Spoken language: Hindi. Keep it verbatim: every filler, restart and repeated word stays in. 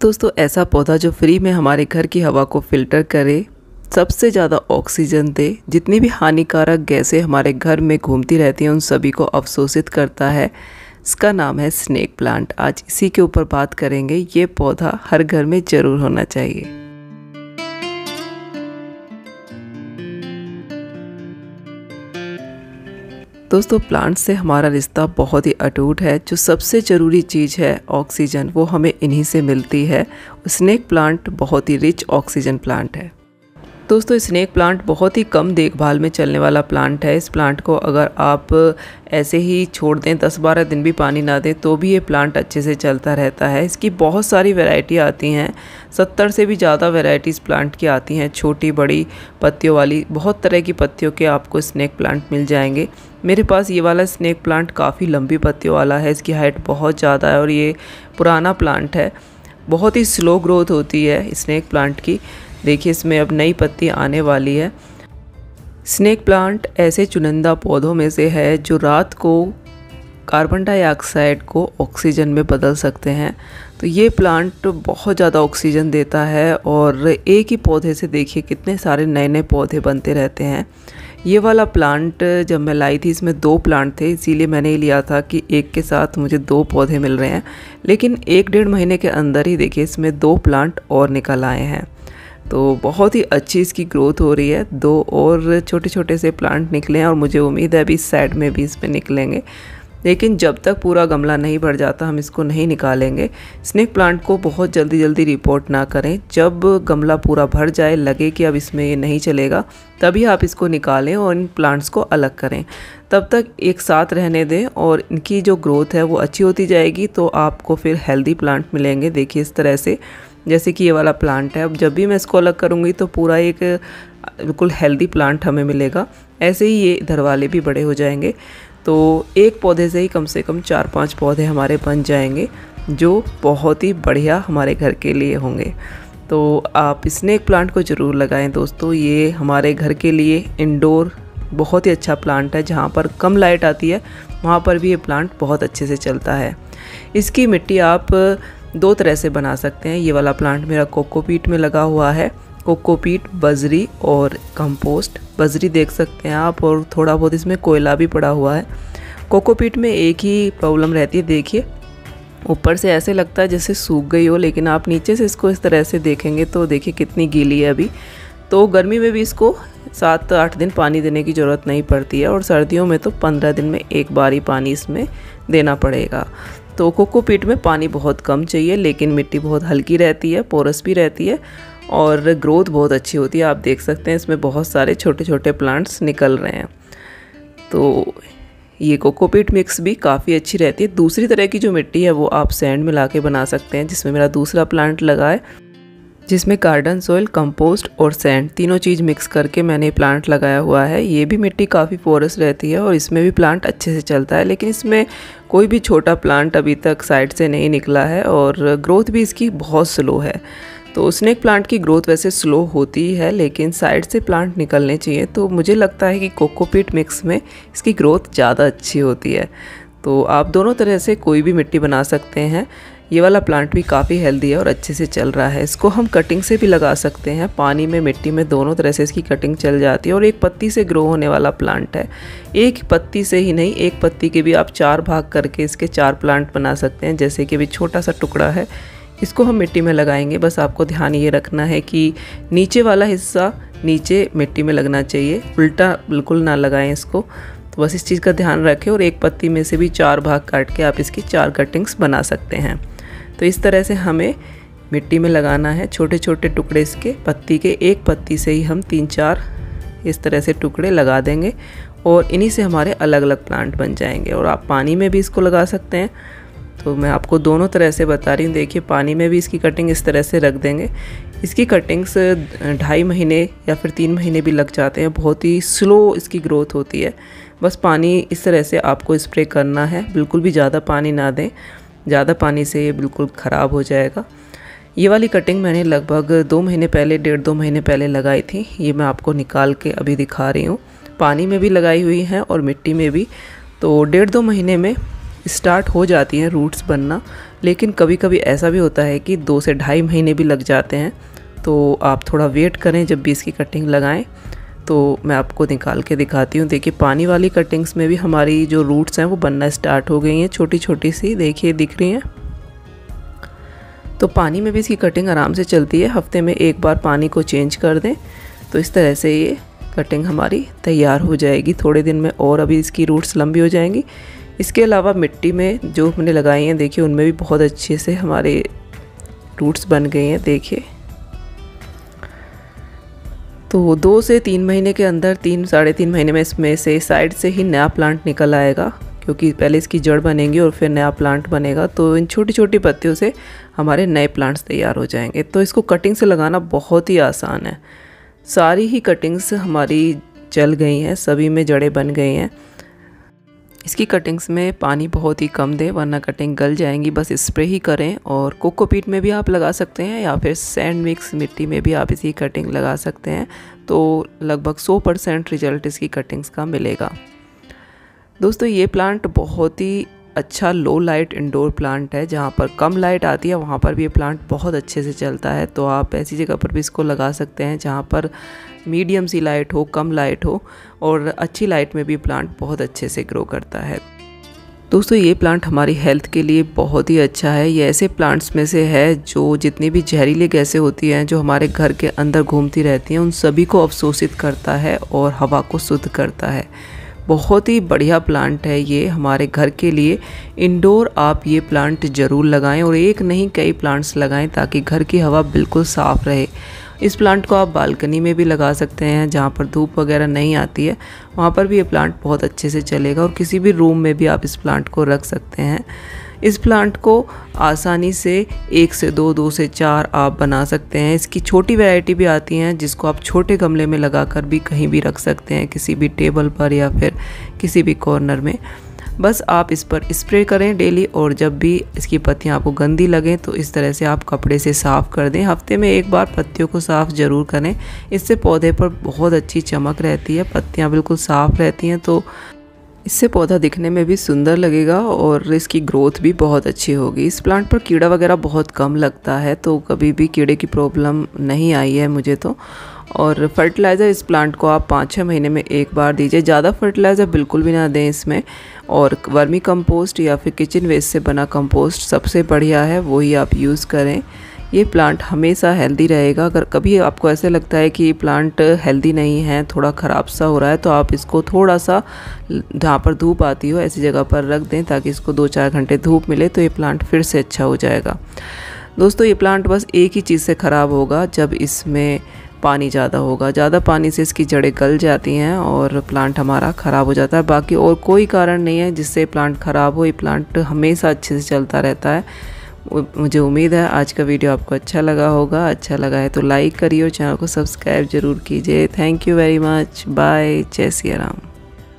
दोस्तों, ऐसा पौधा जो फ्री में हमारे घर की हवा को फ़िल्टर करे, सबसे ज़्यादा ऑक्सीजन दे, जितनी भी हानिकारक गैसें हमारे घर में घूमती रहती हैं उन सभी को अवशोषित करता है। इसका नाम है स्नेक प्लांट। आज इसी के ऊपर बात करेंगे। ये पौधा हर घर में ज़रूर होना चाहिए। दोस्तों, प्लांट से हमारा रिश्ता बहुत ही अटूट है। जो सबसे ज़रूरी चीज़ है ऑक्सीजन, वो हमें इन्हीं से मिलती है। स्नेक प्लांट बहुत ही रिच ऑक्सीजन प्लांट है। दोस्तों, स्नेक प्लांट बहुत ही कम देखभाल में चलने वाला प्लांट है। इस प्लांट को अगर आप ऐसे ही छोड़ दें, दस बारह दिन भी पानी ना दें, तो भी ये प्लांट अच्छे से चलता रहता है। इसकी बहुत सारी वैरायटी आती हैं, सत्तर से भी ज़्यादा वैरायटीज़ प्लांट की आती हैं, छोटी बड़ी पत्तियों वाली। बहुत तरह की पत्तियों के आपको स्नेक प्लांट मिल जाएंगे। मेरे पास ये वाला स्नेक प्लांट काफ़ी लंबी पत्तियों वाला है। इसकी हाइट बहुत ज़्यादा है और ये पुराना प्लांट है। बहुत ही स्लो ग्रोथ होती है स्नेक प्लांट की। देखिए, इसमें अब नई पत्ती आने वाली है। स्नेक प्लांट ऐसे चुनिंदा पौधों में से है जो रात को कार्बन डाइऑक्साइड को ऑक्सीजन में बदल सकते हैं। तो ये प्लांट बहुत ज़्यादा ऑक्सीजन देता है और एक ही पौधे से देखिए कितने सारे नए नए पौधे बनते रहते हैं। ये वाला प्लांट जब मैं लाई थी, इसमें दो प्लांट थे, इसीलिए मैंने ये लिया था कि एक के साथ मुझे दो पौधे मिल रहे हैं। लेकिन एक डेढ़ महीने के अंदर ही देखिए इसमें दो प्लांट और निकल आए हैं। तो बहुत ही अच्छी इसकी ग्रोथ हो रही है। दो और छोटे छोटे से प्लांट निकले हैं और मुझे उम्मीद है अभी इस साइड में भी इसमें निकलेंगे। लेकिन जब तक पूरा गमला नहीं भर जाता हम इसको नहीं निकालेंगे। स्नेक प्लांट को बहुत जल्दी जल्दी रिपोर्ट ना करें। जब गमला पूरा भर जाए, लगे कि अब इसमें ये नहीं चलेगा, तभी आप इसको निकालें और इन प्लांट्स को अलग करें। तब तक एक साथ रहने दें और इनकी जो ग्रोथ है वो अच्छी होती जाएगी, तो आपको फिर हेल्दी प्लांट मिलेंगे। देखिए इस तरह से, जैसे कि ये वाला प्लांट है। अब जब भी मैं इसको अलग करूँगी तो पूरा एक बिल्कुल हेल्दी प्लांट हमें मिलेगा। ऐसे ही ये इधर वाले भी बड़े हो जाएंगे। तो एक पौधे से ही कम से कम चार पांच पौधे हमारे बन जाएंगे, जो बहुत ही बढ़िया हमारे घर के लिए होंगे। तो आप स्नेक प्लांट को ज़रूर लगाएं दोस्तों। ये हमारे घर के लिए इंडोर बहुत ही अच्छा प्लांट है। जहाँ पर कम लाइट आती है वहाँ पर भी ये प्लांट बहुत अच्छे से चलता है। इसकी मिट्टी आप दो तरह से बना सकते हैं। ये वाला प्लांट मेरा कोकोपीट में लगा हुआ है। कोकोपीट, बजरी और कंपोस्ट। बजरी देख सकते हैं आप, और थोड़ा बहुत इसमें कोयला भी पड़ा हुआ है। कोकोपीट में एक ही प्रॉब्लम रहती है, देखिए ऊपर से ऐसे लगता है जैसे सूख गई हो, लेकिन आप नीचे से इसको इस तरह से देखेंगे तो देखिए कितनी गीली है अभी। तो गर्मी में भी इसको सात आठ दिन पानी देने की ज़रूरत नहीं पड़ती है, और सर्दियों में तो पंद्रह दिन में एक बार ही पानी इसमें देना पड़ेगा। तो कोकोपीट में पानी बहुत कम चाहिए, लेकिन मिट्टी बहुत हल्की रहती है, पोरस भी रहती है और ग्रोथ बहुत अच्छी होती है। आप देख सकते हैं इसमें बहुत सारे छोटे छोटे प्लांट्स निकल रहे हैं। तो ये कोकोपीट मिक्स भी काफ़ी अच्छी रहती है। दूसरी तरह की जो मिट्टी है वो आप सैंड मिला के बना सकते हैं, जिसमें मेरा दूसरा प्लांट लगा है, जिसमें गार्डन सॉइल, कंपोस्ट और सैंड तीनों चीज़ मिक्स करके मैंने प्लांट लगाया हुआ है। ये भी मिट्टी काफ़ी पोरस रहती है और इसमें भी प्लांट अच्छे से चलता है। लेकिन इसमें कोई भी छोटा प्लांट अभी तक साइड से नहीं निकला है और ग्रोथ भी इसकी बहुत स्लो है। तो स्नेक प्लांट की ग्रोथ वैसे स्लो होती है, लेकिन साइड से प्लांट निकलने चाहिए। तो मुझे लगता है कि कोकोपीट मिक्स में इसकी ग्रोथ ज़्यादा अच्छी होती है। तो आप दोनों तरह से कोई भी मिट्टी बना सकते हैं। ये वाला प्लांट भी काफ़ी हेल्दी है और अच्छे से चल रहा है। इसको हम कटिंग से भी लगा सकते हैं, पानी में, मिट्टी में, दोनों तरह से इसकी कटिंग चल जाती है। और एक पत्ती से ग्रो होने वाला प्लांट है। एक पत्ती से ही नहीं, एक पत्ती के भी आप चार भाग करके इसके चार प्लांट बना सकते हैं। जैसे कि अभी छोटा सा टुकड़ा है, इसको हम मिट्टी में लगाएंगे। बस आपको ध्यान ये रखना है कि नीचे वाला हिस्सा नीचे मिट्टी में लगना चाहिए, उल्टा बिल्कुल ना लगाएं इसको। तो बस इस चीज़ का ध्यान रखें। और एक पत्ती में से भी चार भाग काट के आप इसकी चार कटिंग्स बना सकते हैं। तो इस तरह से हमें मिट्टी में लगाना है छोटे छोटे टुकड़े इसके पत्ती के। एक पत्ती से ही हम तीन चार इस तरह से टुकड़े लगा देंगे और इन्हीं से हमारे अलग अलग प्लांट बन जाएंगे। और आप पानी में भी इसको लगा सकते हैं। तो मैं आपको दोनों तरह से बता रही हूँ। देखिए, पानी में भी इसकी कटिंग इस तरह से रख देंगे। इसकी कटिंग्स ढाई महीने या फिर तीन महीने भी लग जाते हैं। बहुत ही स्लो इसकी ग्रोथ होती है। बस पानी इस तरह से आपको स्प्रे करना है, बिल्कुल भी ज़्यादा पानी ना दें। ज़्यादा पानी से ये बिल्कुल ख़राब हो जाएगा। ये वाली कटिंग मैंने लगभग दो महीने पहले, डेढ़ दो महीने पहले लगाई थी। ये मैं आपको निकाल के अभी दिखा रही हूँ। पानी में भी लगाई हुई है और मिट्टी में भी। तो डेढ़ दो महीने में स्टार्ट हो जाती हैं रूट्स बनना, लेकिन कभी कभी ऐसा भी होता है कि दो से ढाई महीने भी लग जाते हैं। तो आप थोड़ा वेट करें जब भी इसकी कटिंग लगाएं। तो मैं आपको निकाल के दिखाती हूँ। देखिए पानी वाली कटिंग्स में भी हमारी जो रूट्स हैं वो बनना स्टार्ट हो गई हैं, छोटी छोटी सी देखिए दिख रही हैं। तो पानी में भी इसकी कटिंग आराम से चलती है, हफ्ते में एक बार पानी को चेंज कर दें तो इस तरह से ये कटिंग हमारी तैयार हो जाएगी थोड़े दिन में, और अभी इसकी रूट्स लंबी हो जाएंगी। इसके अलावा मिट्टी में जो मैंने लगाई हैं देखिए उनमें भी बहुत अच्छे से हमारे रूट्स बन गए हैं देखिए। तो दो से तीन महीने के अंदर, तीन साढ़े तीन महीने में इसमें से साइड से ही नया प्लांट निकल आएगा, क्योंकि पहले इसकी जड़ बनेगी और फिर नया प्लांट बनेगा। तो इन छोटी छोटी पत्तियों से हमारे नए प्लांट्स तैयार हो जाएंगे। तो इसको कटिंग से लगाना बहुत ही आसान है। सारी ही कटिंग्स हमारी चल गई हैं, सभी में जड़ें बन गई हैं। इसकी कटिंग्स में पानी बहुत ही कम दें वरना कटिंग गल जाएंगी, बस स्प्रे ही करें। और कोकोपीट में भी आप लगा सकते हैं या फिर सैंड मिक्स मिट्टी में भी आप इसकी कटिंग लगा सकते हैं। तो लगभग सौ परसेंट रिजल्ट इसकी कटिंग्स का मिलेगा। दोस्तों ये प्लांट बहुत ही अच्छा लो लाइट इंडोर प्लांट है। जहाँ पर कम लाइट आती है वहाँ पर भी ये प्लांट बहुत अच्छे से चलता है। तो आप ऐसी जगह पर भी इसको लगा सकते हैं जहाँ पर मीडियम सी लाइट हो, कम लाइट हो, और अच्छी लाइट में भी प्लांट बहुत अच्छे से ग्रो करता है। दोस्तों ये प्लांट हमारी हेल्थ के लिए बहुत ही अच्छा है। ये ऐसे प्लांट्स में से है जो जितनी भी जहरीली गैसें होती हैं जो हमारे घर के अंदर घूमती रहती हैं उन सभी को अवशोषित करता है और हवा को शुद्ध करता है। बहुत ही बढ़िया प्लांट है ये हमारे घर के लिए। इंडोर आप ये प्लांट ज़रूर लगाएं, और एक नहीं कई प्लांट्स लगाएं ताकि घर की हवा बिल्कुल साफ़ रहे। इस प्लांट को आप बालकनी में भी लगा सकते हैं जहाँ पर धूप वगैरह नहीं आती है, वहाँ पर भी ये प्लांट बहुत अच्छे से चलेगा। और किसी भी रूम में भी आप इस प्लांट को रख सकते हैं। इस प्लांट को आसानी से एक से दो, दो से चार आप बना सकते हैं। इसकी छोटी वैरायटी भी आती हैं जिसको आप छोटे गमले में लगाकर भी कहीं भी रख सकते हैं, किसी भी टेबल पर या फिर किसी भी कॉर्नर में। बस आप इस पर स्प्रे करें डेली, और जब भी इसकी पत्तियां आपको गंदी लगें तो इस तरह से आप कपड़े से साफ़ कर दें। हफ्ते में एक बार पत्तियों को साफ़ ज़रूर करें, इससे पौधे पर बहुत अच्छी चमक रहती है, पत्तियां बिल्कुल साफ़ रहती हैं। तो इससे पौधा दिखने में भी सुंदर लगेगा और इसकी ग्रोथ भी बहुत अच्छी होगी। इस प्लांट पर कीड़ा वगैरह बहुत कम लगता है, तो कभी भी कीड़े की प्रॉब्लम नहीं आई है मुझे तो। और फर्टिलाइज़र इस प्लांट को आप पाँच छः महीने में एक बार दीजिए, ज़्यादा फर्टिलाइज़र बिल्कुल भी ना दें इसमें। और वर्मी कंपोस्ट या फिर किचन वेस्ट से बना कंपोस्ट सबसे बढ़िया है, वही आप यूज़ करें। ये प्लांट हमेशा हेल्दी रहेगा। अगर कभी आपको ऐसे लगता है कि ये प्लांट हेल्दी नहीं है, थोड़ा ख़राब सा हो रहा है, तो आप इसको थोड़ा सा जहाँ पर धूप आती हो ऐसी जगह पर रख दें ताकि इसको दो चार घंटे धूप मिले, तो ये प्लांट फिर से अच्छा हो जाएगा। दोस्तों ये प्लांट बस एक ही चीज़ से ख़राब होगा, जब इसमें पानी ज़्यादा होगा। ज़्यादा पानी से इसकी जड़ें गल जाती हैं और प्लांट हमारा ख़राब हो जाता है। बाकी और कोई कारण नहीं है जिससे प्लांट ख़राब हो। ये प्लांट हमेशा अच्छे से चलता रहता है। मुझे उम्मीद है आज का वीडियो आपको अच्छा लगा होगा। अच्छा लगा है तो लाइक करिए और चैनल को सब्सक्राइब ज़रूर कीजिए। Thank you very much. Bye. जय सिया राम।